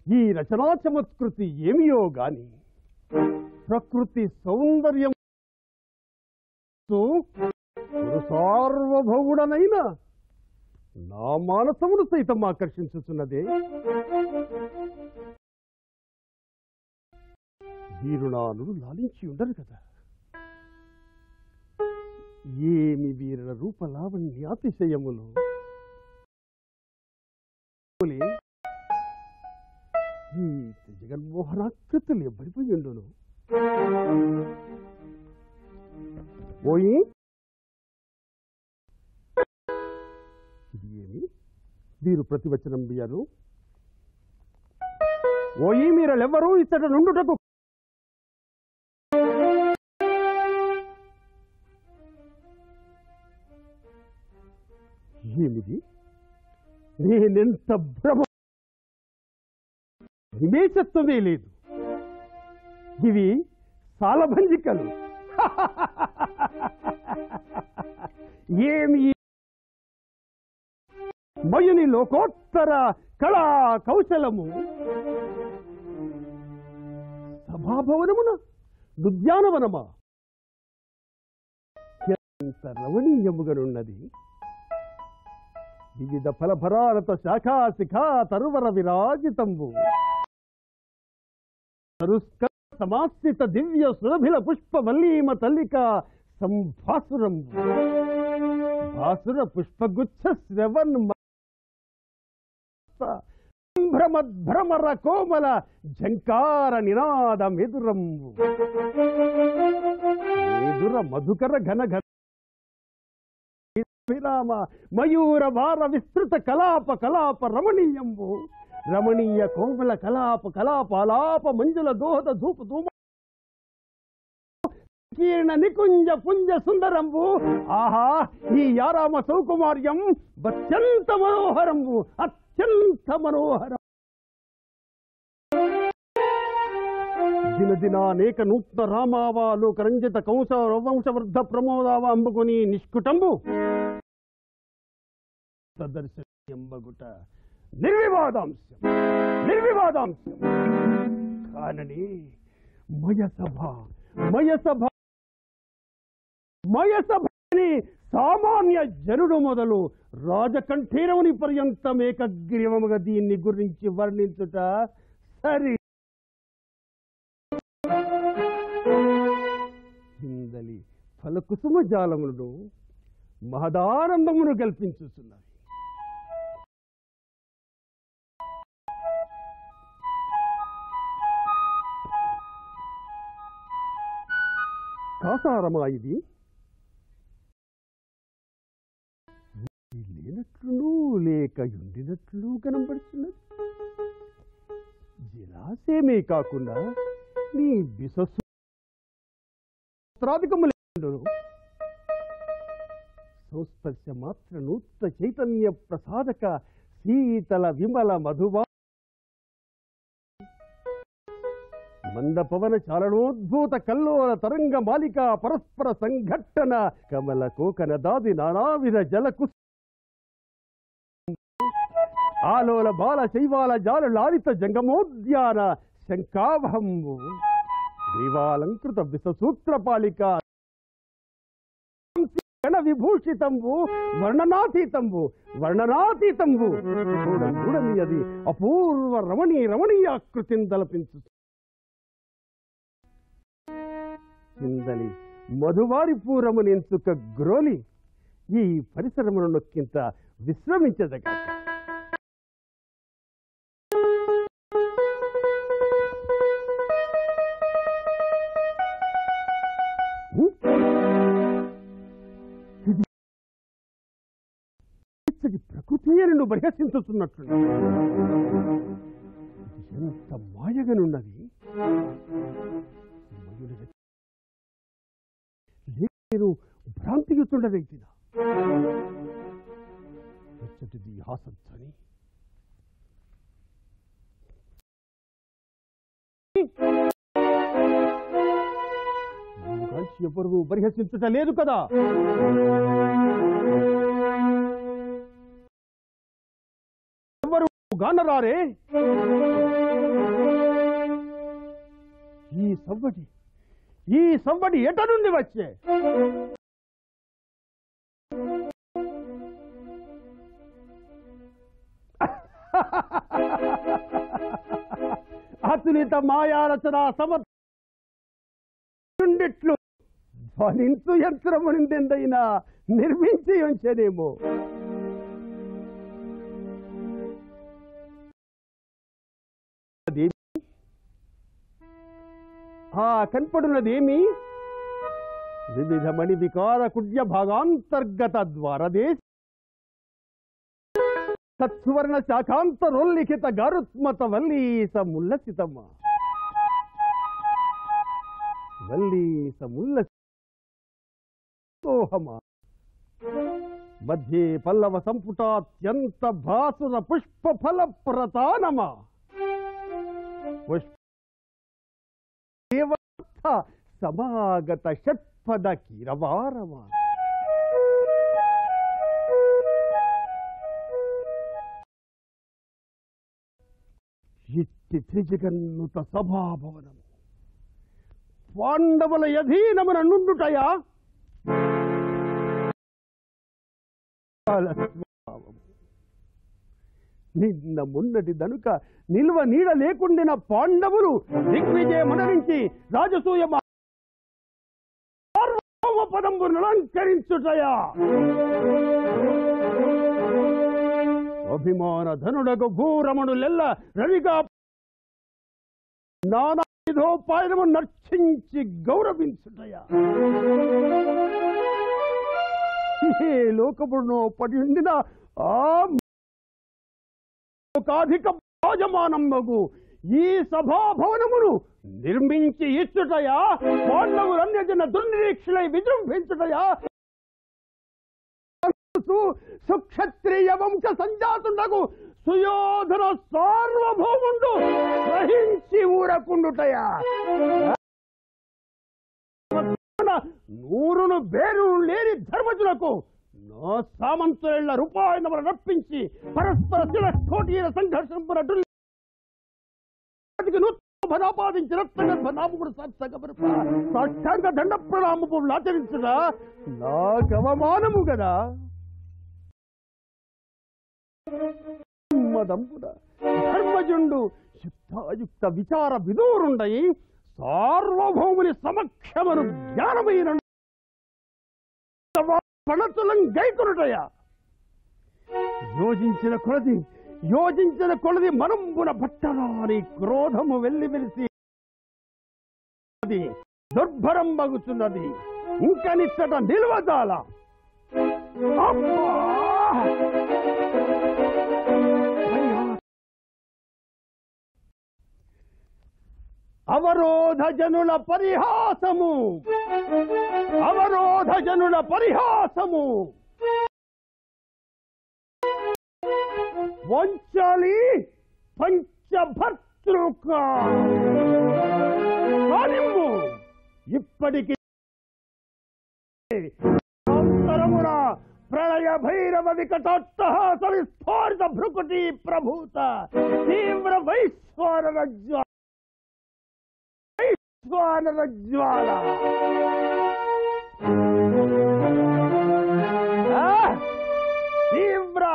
ఈ రచనా చమత్కృతి ఏమియో గాని ప్రకృతి సౌందర్యం సార్వభౌముడనైన నా మానసమును సైతం ఆకర్షించుతున్నదే. వీరునాను లాలించి ఉండరు కదా. ఏమి వీరుల రూపలావణ్యాతిశయములు! ఈ జగన్మోహనాకృతులు ఎవ్వడిపోయి ఉండును. ఓయి ఇది ఏమి వీరు ప్రతివచనం బియ్యారు? ఓయి మీరెవరూ ఇచ్చట నుండుటకు ఏమిది? నేనెంత భ్రమ నిమేషత్వమే లేదు. ఇవి సాలభంజికలు. ఏమి మయుని లోకోత్తర కళా కౌశలము! సభాభవనమున ఉద్యానవనమా ఎంత రమణీయముగనున్నది. వివిధ ఫలభరారత శాఖా శిఖా తరువర విరాజితంబు సమాశ్రిత దివ్య సురభిల పుష్పవల్లీమ తల్లిక సంభాసురంబు భాసుర పుష్పగుచ్ఛ శ్రవన్ భ్రమర కోమల ఝంకార నినాద మెదురంబు మెదుర మధుకర ఘన విరామ మయూర భార విస్తృత కలాప కలాప రమణీయంబు రమణీయ కోమల కలాప కలాపాలాప మంజుల దోహద ధూప ధూమ కీర్ణ నికుంజ పుంజ సుందరంబు. ఆహా, ఈ యారామ సౌకుమార్యం అత్యంత మనోహరంబు, అత్యంత మనోహరం. దినదినానేక నూత్న రామావాలోక రంజిత కంస వంశవర్ధ ప్రమోదావ అంబుకొని నిష్కుటంబు దర్శనంబగుట నిర్వివాదాంశం నిర్వివాదాంశం. కానని మయసభని సామాన్య జనుడు మొదలు రాజకంఠీరముని పర్యంతం ఏకగ్రీవముగా దీన్ని గురించి వర్ణించుట సరి. హిందలి ఫలకుసుమ జాలములను మహదానందమును కల్పించుతున్నది. కాసారమా ఇది? లేనట్లు లేక ఉండినట్లు కనబడుతున్నది. జలాశయమే కాకుండా నీ విశ్వాధికములు సంస్పర్శ మాత్ర నూత్న చైతన్య ప్రసాదక శీతల విమల మధువా మంద పవన చాలనోద్భూత కల్లోల తరంగ మాలిక పరస్పర సంఘట్టన కమల కోకన దాది నానావిధ జలకు ఆలోల బాల శైవాల జాల లాలిత జంగమోద్యాన శంకావహంబు గ్రీవాలంకృత విససూత్రపాలిక గణ విభూషితంబు వర్ణనాతీతంబు చూడని అది అపూర్వ రమణీయాకృతిని తలపించు. చిందలి మధువారి పూరముని ఎంచుక గ్రోలి ఈ పరిసరమును నొక్కింత విశ్రమించదగ. ప్రకృతి నిన్ను బహిర్శించుతున్నట్లు ఎంత మాయగనున్నది. నేను భ్రాంతియుతుండదైతినా వచ్చటిది హాసధ్వని. ఎవరు బహిర్శించుట లేదు కదా. ఎవరు గానరారే? ఈ సవ్వడి ఎట నుండి వచ్చే? అతులిత మాయారచన సమర్పిండిట్లు ధ్వనించు యంత్రము నిందైనా నిర్మించి ఉంచనేమో. కనపడున్నదేమి? వివిధమణి వికార కుడ్య భాగాంతర్గత ద్వారదేశ సత్సువర్ణ శాఖాంతరోల్లిఖిత గారుత్మత వల్లీస ముల్లసితమ్మ వల్లీసముల్లసితోహమా మధ్యే పల్లవ సంపుటాత్యంత భాసుర పుష్ప ఫల ప్రతానమా పుష్ప సమాగత షట్పద కిరవారమా ఇట్టి త్రిజగన్నుత సభాభవనము పాండవుల యధీనమున నుండుటయా? నిన్న మున్నటి దనుక నిల్వ నీడ లేకుండిన పాండవులు దిగ్విజయమనరించి రాజసూయ పదంబును అలంకరించుటయా? అభిమాన ధనుడకు భూరమణులెల్ల రవిగా నానా విధోపాయనము నర్చించి గౌరవించుటయా? ఏ లోకమునో పడి ఉండిన ఆ లోకాధిక రాజమానమ్మకు ఈ సభాభవనమును నిర్మించి ఇచ్చుటయా? పాండవులన్యజన దుర్నిరీక్షలై విజృంభించుటయా? సుక్షత్రియ వంశ సంజాతుండకు సుయోధన సార్వభౌముండు గ్రహించి ఊరకుండుటయా? నూరును బేరు లేని ధర్మజులకు నా సామంతుల రూపాయనములు రప్పించి పరస్పర శిలకోటీర సంఘర్షణ ఆపాదించి రత్నగర్భనామకుడు సాష్టాంగ దండ ప్రణామపు ఆచరించుగా నాకు అవమానము కదా. ధర్మజుండు యుక్తాయుక్త విచార విదూరుండై సార్వభౌముని సమక్షమను జ్ఞానమైన పణతులం గైకొనుటయా? యోజించిన కొలది మనంబున పట్టరాని క్రోధము వెల్లి వెలిసి దుర్భరం బగుచున్నది. ఇంక నిచ్చట నిల్వజాల. అవరోధ జనుల పరిహాసము వంచాలి పంచభర్తృక ఇప్పటికీ ప్రళయ భైరవ వికటోట్టహాస విస్ఫోరిత భృకుటి ప్రభూత తీవ్ర వైశ్వానర జ్వాల తీవ్ర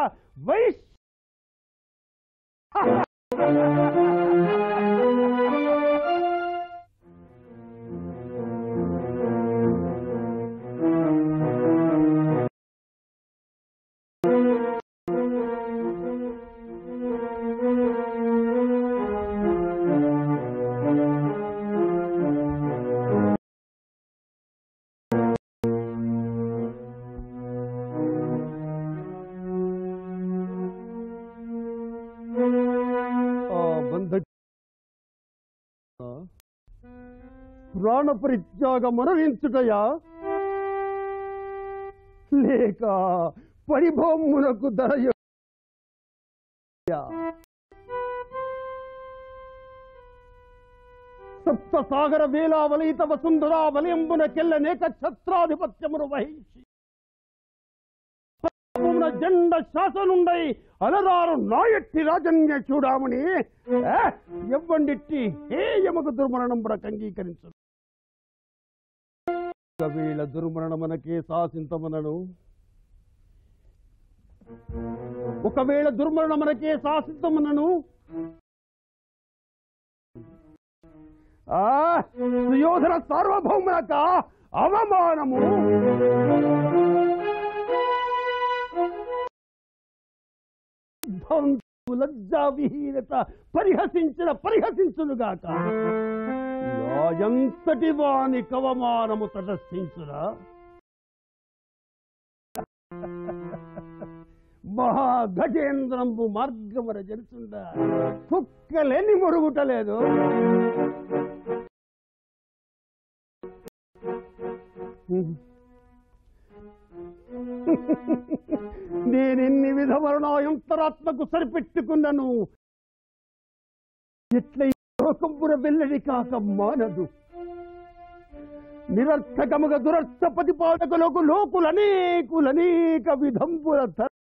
ప్రాణ పరిత్యాగమనరించుటయా? లేక పరిభౌమునకు దరయ సప్త సాగర వేలావలీత వసుంధరా వలయంబున కెల్లనేక ఛత్రాధిపత్యమును వహించి జెండ శాసనుండై అలరారు నాయట్టి రాజన్య చూడామని ఎవ్వండిట్టి హేయమకు దుర్మరణంబున అంగీకరించు. ఒకవేళ దుర్మరణమనకే శాసింతమనను, ఒకవేళ దుర్మరణమనకే శాసింతమనను సుయోధన సార్వభౌమునక అవమానము. లజ్జావిహీనత పరిహసించునుగాక. ఎంతటి వాని కవమానము తటస్థించురా. మహాగజేంద్రంబు మార్గమున జరుచుండ కుక్కలేని మురుగుటలేదు. నేనెన్ని విధమరణాయంతరాత్మకు సరిపెట్టుకున్నాను, ఎట్లయి లోకంపుర వెల్లడి కాక మానదు. నిరర్థకముగ దురర్థ ప్రతిపాదకులకు లోకులనేక విధంపుల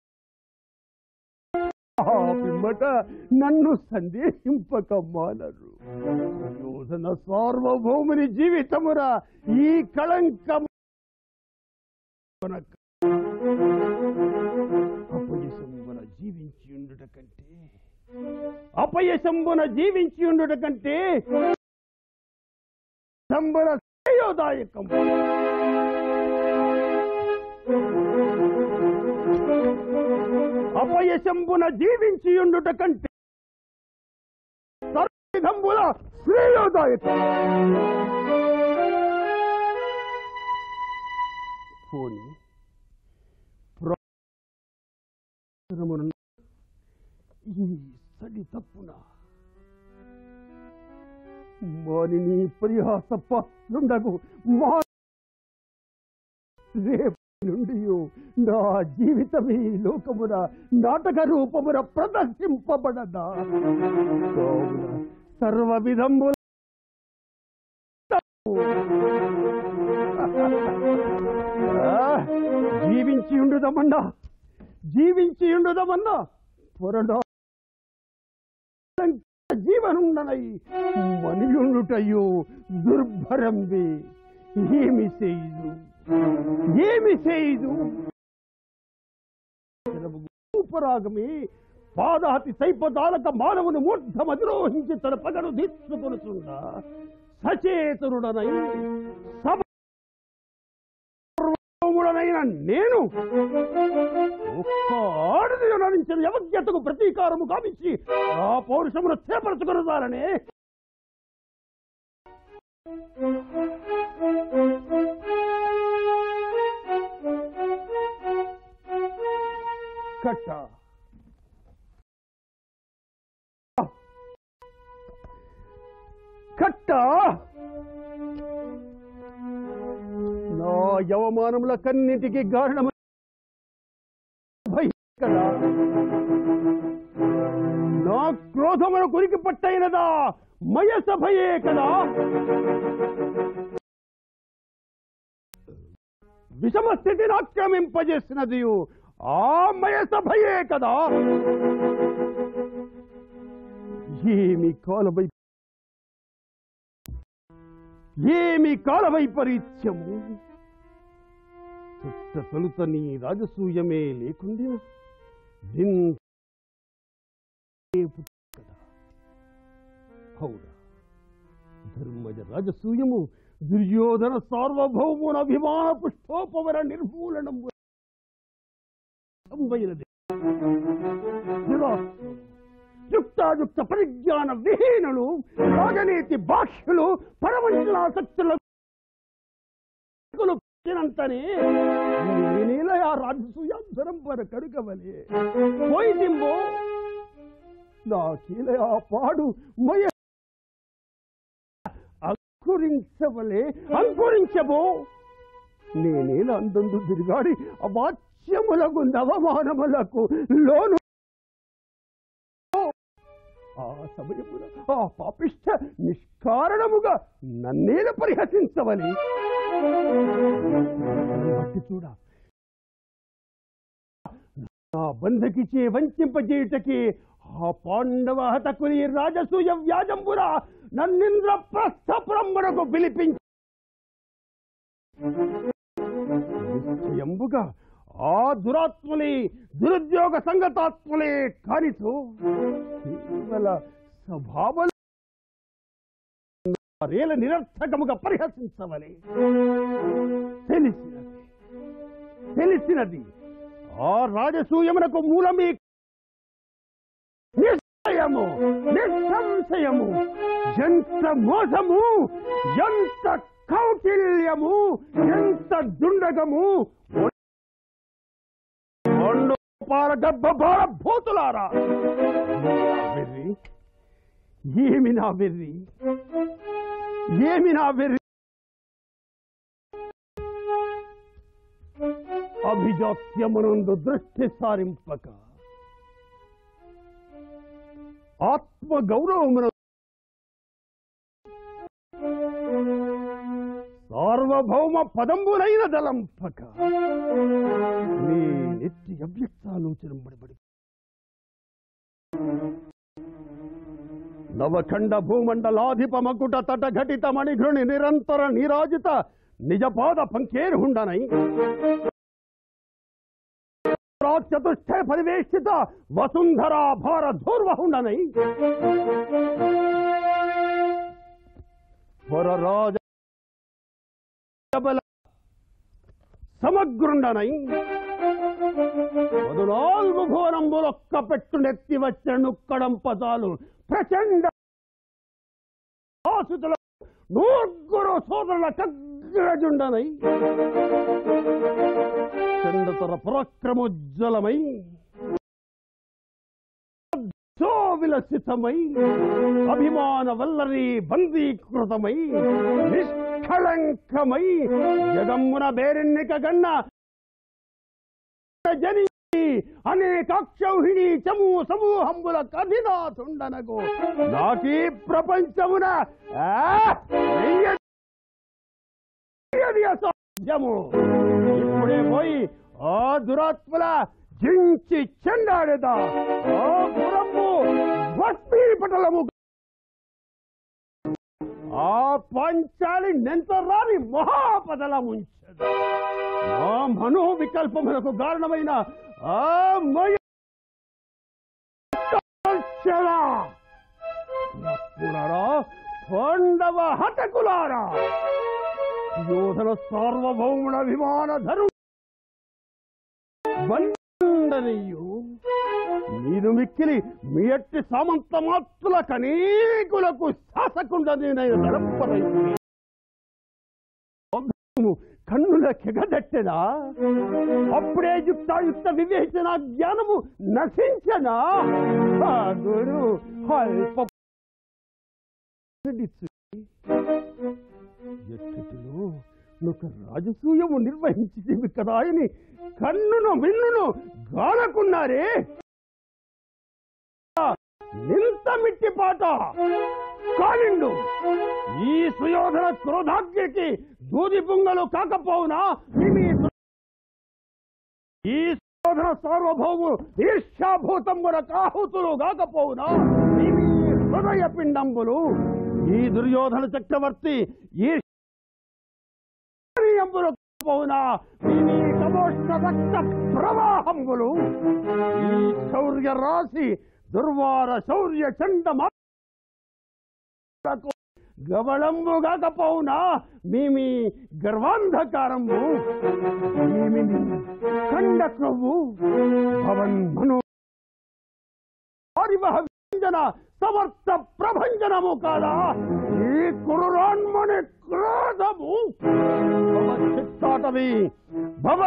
పిమ్మట నన్ను సందేహింపక మానరు. యోధన సార్వభౌముని జీవితమురా ఈ కళంకము. అపయశంబున జీవించియుండుట కంటే సంబర శ్రేయోదాయకం. అపయశంబున జీవించియుండుట కంటే సర్వవిధంబుల శ్రేయోదాయకం. పోని ఈ సడి తప్పున మానిని పరిహాసపలుండగు రేపు నుండి నా జీవితం ఈ లోకమున నాటక రూపమున ప్రదర్శింపబడదా. సర్వ విధముల జీవించియుండుదమన్నా పొరడా జీవనుండనై మనియుండుటయో దుర్భరంబి. ఏమి చేయుదు ఉపరాగమే పాదాతి సైపదాలక మానవుని మూర్ధం అధిరోహించి తన పగను తీర్చుకొనుచుండా సచేతనుడనై సర్వముడనైన నేను ఒక్క ఆడది నరించిన యవజ్ఞతకు ప్రతీకారము గావించి ఆ పౌరుషమును చేపరచుకొనుతారనే. కట్ట నా యవమానముల కన్నిటికి కారణము కదా. నా క్రోధమును కొరికి పట్టైనదా మయస భయే కదా. విషమ స్థితిని ఆక్రమింపజేసినది ఆ మయస భయే కదా. ఏమి కాల వైపరీత్యము. చుట్ట తొలుత నీ రాజసూయమే లేకుండా ధర్మజ రాజసూయము దుర్యోధన సార్వభౌమున అభిమాన పుష్పోపవర నిర్మూలనము యుక్తాయుక్త పరిజ్ఞాన విహీనులు, రాజనీతి బాహ్యులు, పరమంచలాసక్తులంతనే నేనేల ఆ రాజసూయాంతరం పర కడుకవలే పోయితింబో నా కీల ఆ పాడు మయ అంకురించబో. నేనేల అందందు తిరిగాడి అవాచ్యములకు నవమానములకు లోను ఆ సమయమున ఆ పాపిష్ట నిష్కారణముగా నన్నేల పరిహసించవని చూడ ఆ బంధకిచే వంచింపజేయుటకి ఆ పాండవ హతకుని రాజసూయ వ్యాజంబున నన్నింద్ర ప్రస్థపురమునకు పిలిపించి నిశ్చయంబుగా ఆ దురాత్ములే దురుద్యోగ సంగతాత్ములే కానితో కేవల స్వభావం రేల నిరర్థకముగా పరిహసించవలే. తెలిసినది ఆ రాజసూయమునకు మూలమే నిశ్చయము నిస్సంశయము. ఎంత మోసము, ఎంత కౌటిల్యము, ఎంత దుండగము! గర్భభార భూతులారా, ఏమి నా వెర్రి, ఏమి నా వెర్రి! అభిజాత్యమునందు దృష్టి సారింపక ఆత్మ గౌరవమున సార్వభౌమ పదంబులైన దలంపక నీ నెత్తి అవ్యక్తాలోచనబడి నవఖండ భూమండలాధిప మకుట తట ఘటిత మణిఘృణి నిరంతర నిరాజిత నిజపాద పంకేర్హుండనై చతుష్ట పరివేష్టిత వసుంధరా భార ధూర్వహుండనై వరరాజ సమగ్రుండనై 14 భువనంబులొక్క పెట్టునెత్తి వచ్చను కడంపదాలు ప్రచండ ఆసుతుల 9 సోదరుల కగ్రజుండనై చండతర పరాక్రమోజ్వలమై విలసితమై అభిమాన వల్లరి బందీకృతమై నిష్కళంకమై జగమ్మున బేరెన్నిక గన్న జని అనేకాక్షౌహిణి చము సమూహంబుల కధినాథుండనకు నాకీ ప్రపంచమున అసాధ్యము. ఇప్పుడే పోయి ఆ దురాత్మల జించి చెండాడేదా ఆ పురము భస్మీపటలము ఆ పంచాలి నెంతరాని మహాపదలముంచదు. ఆ మనో వికల్పములకు కారణమైన ఆ మయ పాండవ హతకులారా, యోధన సార్వభౌముల విమానధరు బండనయ్యు మీరు మిక్కిలి మీ ఎట్టి సామంత మాత్రుల కనీకులకు శాసకుండనైన కన్నుల కెగదట్టెనా? అప్పుడే యుక్తాయుక్త వివేచన జ్ఞానము నశించనా? గురు అల్ప ఎట్టటిలో నువ్వు రాజసూయము నిర్వహించింది కదా అని కన్నును మిన్నును గాలకున్నారే. నింత మిట్టిపాట కానిండు ఈ సుయోధన క్రోధాగ్నికి దూది పుంగలు కాకపోవునా? ఈ సుయోధన సార్వభౌము ఈర్ష్యాభూతమున కాహుతులు కాకపోవునా? హృదయ పిండంబులు ఈ దుర్యోధన చక్రవర్తి ఈర్ష్యంబులు కాకపోవునా? సమోష్ణ రక్త ప్రవాహంబులు ఈ శౌర్య రాశి దుర్వార శౌర్య చండమా గవళంబు కాకపోవునా? మీ గర్వాంధకారంబు ఖండక్రవ్వు భవన్ మనో వ్యഞ്జన సమర్థ ప్రభంజనము కాదా ఈ కురురాన్మని క్రోధము? చిత్తాటవి భవ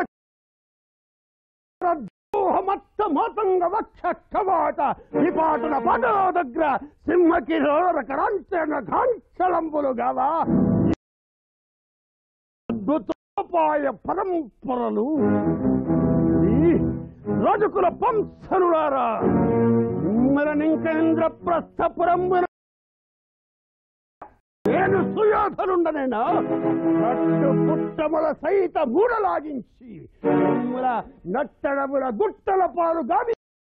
మత్తంగ వక్ష కవాట విపాటన పదలో దగ్గర సింహకిరోర కరాంచన కాంచలంబులు గావా అద్భుతోపాయ పరంపరలు ఈ రాజకుల పంసరులారా, మరనింకేంద్ర ప్రస్థపురంబున నేను సుయోధనుండనేనా? కట్టు పుట్టముల సైత మూడలాగించి రాజ్యముల నట్టడముల గుట్టల పాలు గావి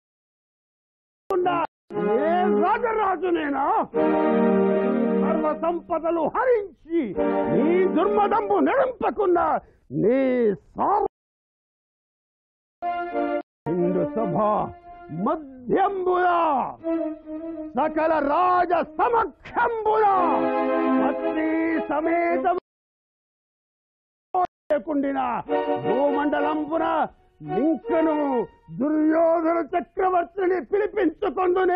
ఏ రాజరాజునేనా సర్వ సంపదలు హరించి నీ దుర్మదంబు నడింపకుండా నీ హిందూ సభ మధ్యంబులా సకల రాజ సమక్షంబులా అగ్ని సమేత లేకుండిన భూమండలంపున ఇంకను దుర్యోధన చక్రవర్తిని పిలిపించుకొందునే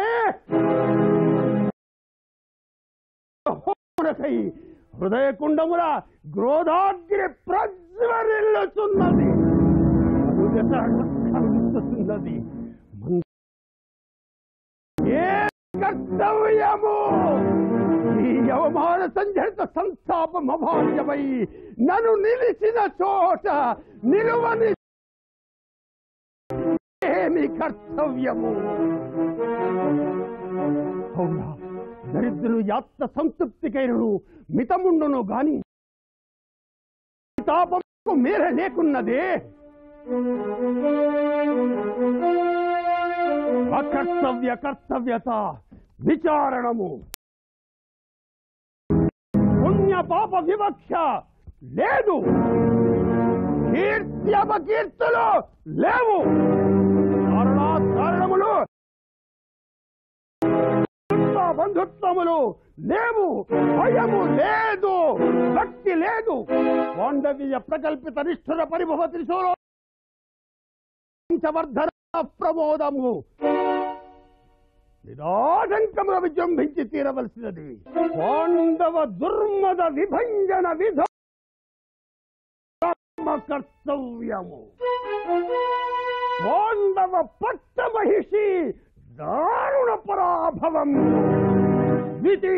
హృదయకుండముల క్రోధాగ్ని ప్రజ్వరిల్లుచున్నది ఏ కర్తవ్యము ఈ అవమాన సంజరిత సంతాపం అభావ్యమై నన్ను నిలిచిన చోట నిలువని ఏమి కర్తవ్యము? అవునా, దరిద్రులు యాత్ర సంతృప్తికైనను మితముండును గాని తాపము మేర లేకున్నదే. అకర్తవ్య కర్తవ్యత విచారణము, పుణ్య పాప వివక్ష లేదు, కీర్తి అపకీర్తులు లేవు, కారణములు బంధుత్వములు లేవు, భయము లేదు, భక్తి లేదు. పాండవీయ ప్రకల్పిత నిష్ఠుర పరిభవ త్రిశూలవర్ధన ప్రమోదము నిరాశంకముగా విజృంభించి తీరవలసినది. పాండవ దుర్మద విభంజన విధ కర్తవ్యము. పాండవ పట్టమహిషి దారుణ పరాభవం ద్వితీయ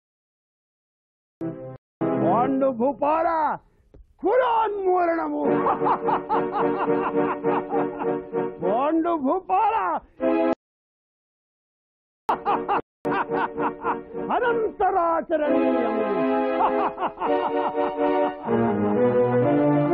పాండు భూపాల కులాన్మూలనము. పాండు భూపాల అనంతరాచరణీయము.